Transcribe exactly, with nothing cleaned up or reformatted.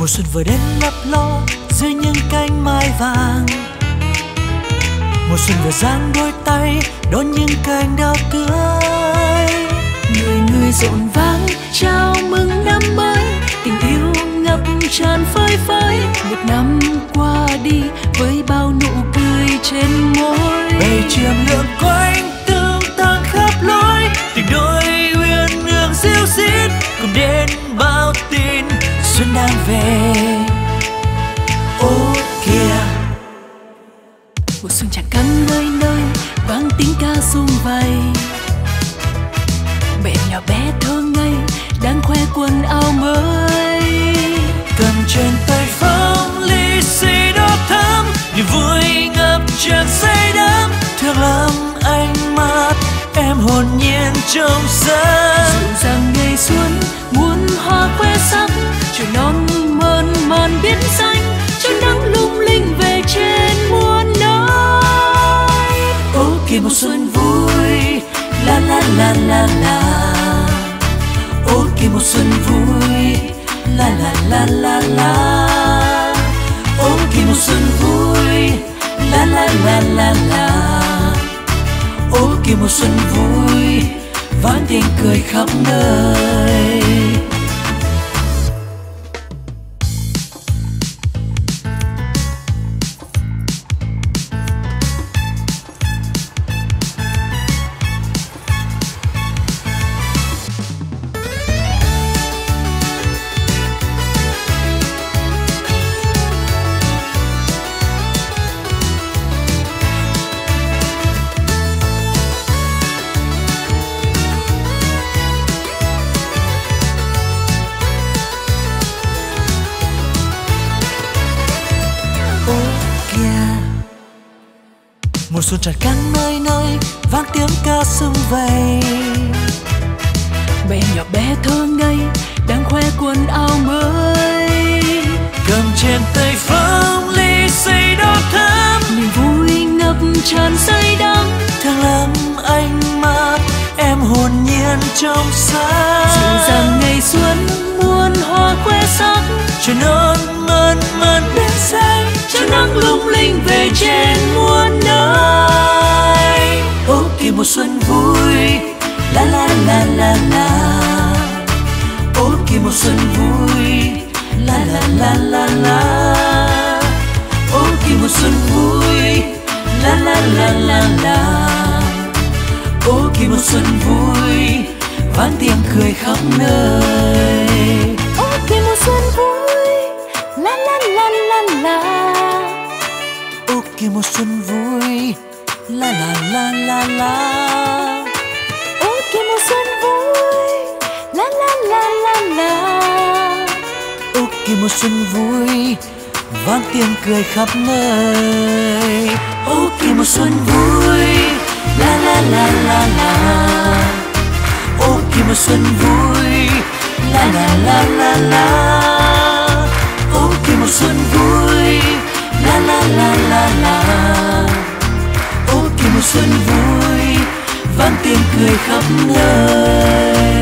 xuân vừa đến lấp ló dưới những cánh mai vàng. Mùa xuân vừa giang đôi tay đón những cành đào tươi. Người người rộn vang chào mừng năm mới, tình yêu ngập tràn phơi phới. Một năm qua đi với bao nụ cười trên môi. Bầy chiêm lượn quanh tương tăng khắp lối, tình đôi uyên ương ríu rít cùng đến bao tin xuân đang về. Ô kìa, mùa xuân tràn cánh nơi nơi vang tiếng ca sum vầy. Mẹ nhỏ bé thơ ngây đang khoe quần áo mới, cầm trên tay phong ly xì đỏ thắm, niềm vui ngập tràn say đắm. Thương lắm ánh mắt em hồn nhiên trong sáng. dịu dàng ngày xuân muôn hoa khoe sắc, trời non mơn man biển xanh, cho nắng lung linh về trên muôn nơi. Ô kìa mùa xuân vui, la la la la la. Ô kìa mùa xuân vui, la la la la la. Ô kìa mùa xuân vui, la la la la la. Ô kìa mùa xuân vui, vang tiếng cười khắp nơi. Mùa xuân tràn cánh nơi nơi vang tiếng ca sum vầy. Bé nhỏ bé thơ ngây đang khoe quần áo mới, cầm trên tay phong ly xì đỏ thắm, niềm vui ngập tràn say đắm. thương lắm ánh mắt em hồn nhiên trong sáng. dịu dàng ngày xuân muôn hoa khoe sắc, trời non mơn mơn biển xanh, cho nắng lung linh về trên muôn nơi. ô kìa mùa xuân vui, la la la la la. Ô kìa mùa xuân vui, la la la la la. Ô kìa mùa xuân vui, la la la la la. Ô kìa mùa xuân vui, vang tiếng cười khắp nơi. Ô kìa mùa xuân vui, la la la la la. Ô kìa mùa xuân vui, la la la la la. Ô kìa mùa xuân vui, la la la la la. Ô kìa mùa xuân vui, vang tiếng cười khắp nơi. Ô kìa mùa xuân vui, la la la la la. Ô kìa mùa xuân vui, la la la la la. Ô kìa mùa xuân vui, la la la la la. Ô kìa mùa xuân vui, vang tiếng cười khắp nơi.